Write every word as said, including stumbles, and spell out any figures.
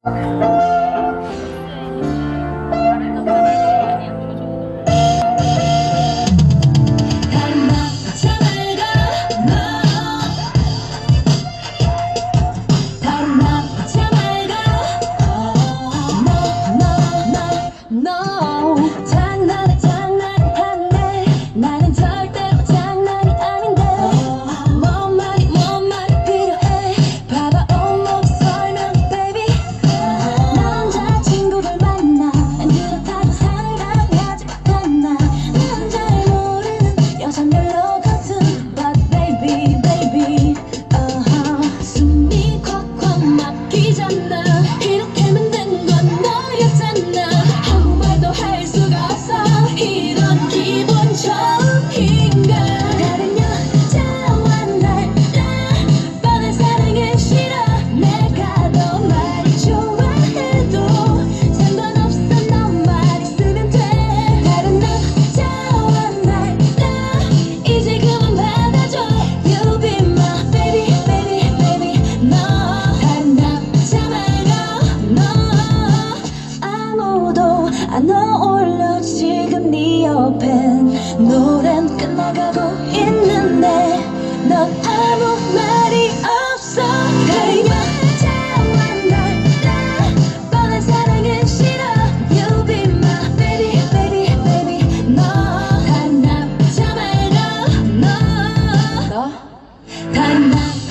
안 어울려 지금 네 옆엔. 노래는 끝나가고 있는데 넌 아무 말이 없어. 그리고 자와 날 뻔한 사랑은 싫어. You be my baby baby baby. 너 다른 남자 말고 너 다른 남